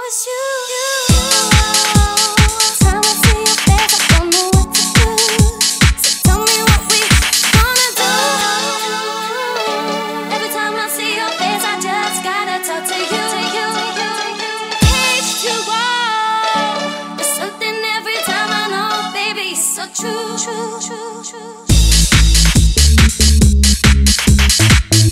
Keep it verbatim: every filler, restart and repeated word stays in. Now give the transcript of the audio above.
it's you. Time I see your face, I don't know what to do. So tell me what we gonna do. Every time I see your face, I just gotta talk to you. H two O. There's something every time I know, baby, so true, true, true, true.